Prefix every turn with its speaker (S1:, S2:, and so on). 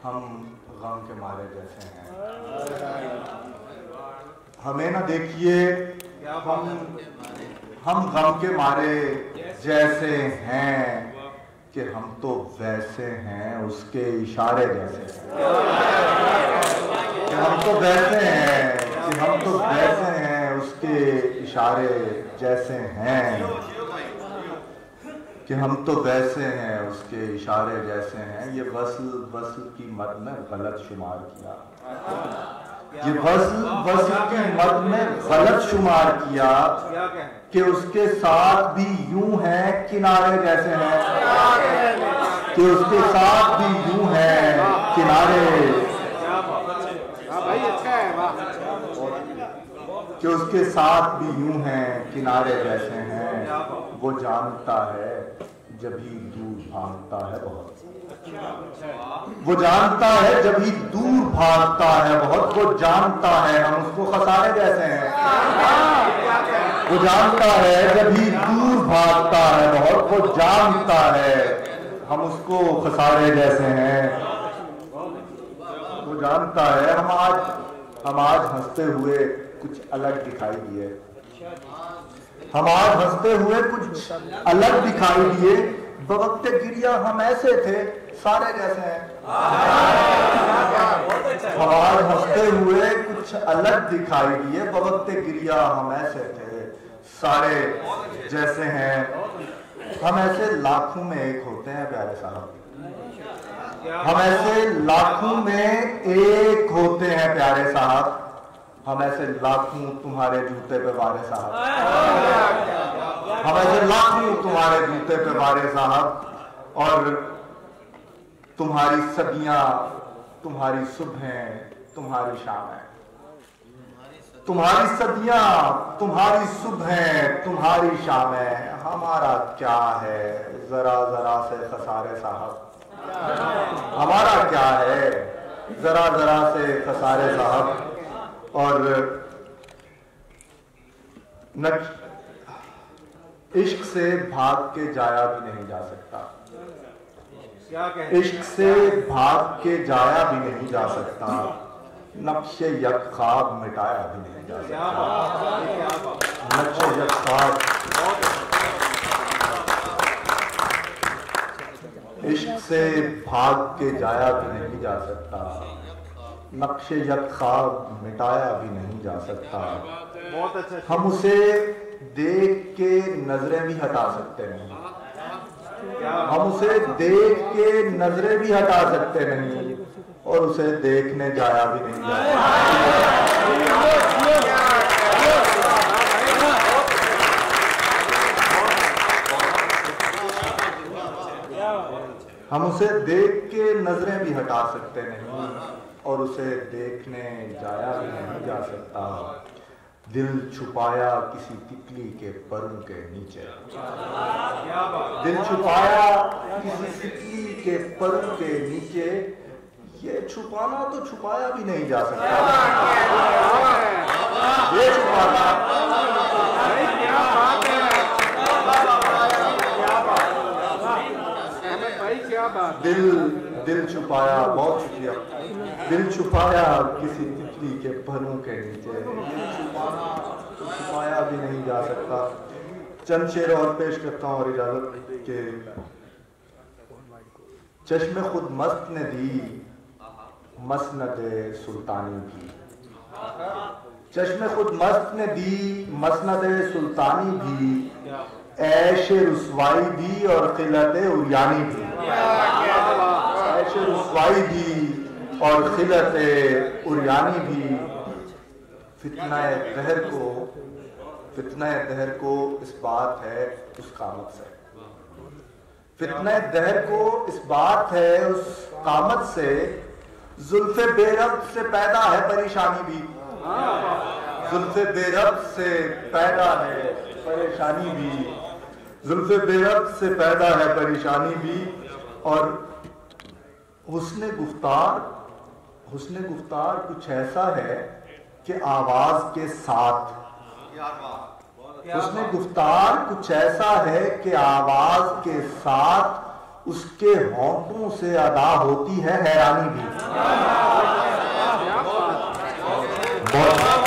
S1: हम गम के मारे जैसे हैं। हमें ना देखिए, हम गम के मारे जैसे हैं कि हम तो वैसे हैं उसके इशारे जैसे हैं। कि हम तो वैसे हैं, कि हम तो वैसे हैं उसके इशारे जैसे हैं। कि हम तो वैसे हैं उसके इशारे जैसे हैं। ये वस्ल की मद में गलत शुमार किया, ये वस्ल की मद में गलत शुमार किया कि उसके साथ भी यूं हैं किनारे जैसे हैं। कि उसके साथ भी यूं हैं किनारे, कि उसके साथ भी यूं हैं किनारे जैसे हैं। वो जानता है जब ही दूर भागता है बहुत, वो जानता है जब ही दूर भागता है बहुत। वो जानता है हम उसको खसारे जैसे हैं। वो जानता है जब ही दूर भागता है बहुत। वो जानता है हम उसको खसारे जैसे हैं। वो जानता है हम आज हंसते हुए कुछ अलग दिखाई दिए। हम आज हंसते हुए कुछ अलग दिखाई दिए। बवक्ते गिरिया हम ऐसे थे सारे जैसे हैं। हम आज हंसते हुए कुछ अलग दिखाई दिए। बवक्ते गिरिया हम ऐसे थे सारे जैसे हैं। हम ऐसे लाखों में एक होते हैं प्यारे साहब। हम ऐसे लाखों में एक होते हैं प्यारे साहब। हम ऐसे लाखों तुम्हारे जूते पे वारे साहब। हम ऐसे लाखों तुम्हारे जूते पे वारे साहब। और तुम्हारी सदियां, तुम्हारी सुबहें, तुम्हारी शामें। तुम्हारी सदियां, तुम्हारी सुबहें, तुम्हारी शामें। हमारा क्या है जरा जरा से खसारे साहब। हमारा क्या है जरा जरा से खसारे साहब। और इश्क से भाग के जाया भी नहीं जा सकता। इश्क से भाग के जाया भी नहीं जा सकता। नक्शे यक ख्वाब मिटाया भी नहीं जा सकता। नक्शे यक ख्वाब, इश्क से भाग के जाया भी नहीं जा सकता। नक्शे यक ख्वाब मिटाया भी नहीं जा सकता। हम उसे देख के नजरें भी हटा सकते नहीं। हम उसे देख के नजरें भी हटा सकते नहीं। और उसे देखने जाया भी नहीं जा सकते। हम उसे देख के नजरें भी हटा सकते नहीं। और उसे देखने जाया भी नहीं जा सकता। दिल छुपाया किसी तितली के परों के नीचे। दिल छुपाया किसी तितली के परों के नीचे। ये छुपाना तो छुपाया भी नहीं जा सकता। ये छुपाना, दिल छुपाया, बहुत शुक्रिया। दिल छुपाया किसी तितली के परों के नीचे। छुपाना तो छुपाया भी नहीं जा सकता। चंद शेर और पेश करता हूँ और इजाजत के। चश्मे खुद मस्त ने दी मसनद सुल्तानी भी। चश्मे खुद मस्त ने दी मसनद सुल्तानी भी। ऐश रुसवाई भी और खिलत उरियानी भी। ऐश रुसवाई भी और खिलत उरियानी भी। फितना दहर को इस बात है उस कामत से। फितना दहर को इस बात है उस कामत से। जुल्फे बेरब से पैदा है परेशानी भी। जुल्फे बेरब से पैदा है परेशानी भी। जुल्फे बेरब से पैदा है परेशानी भी। और हुस्ने गुफ्तार कुछ ऐसा है कि आवाज के साथ। हुस्ने गुफ्तार कुछ ऐसा है कि आवाज के साथ उसके होंठों से अदा होती है हैरानी भी। बहुत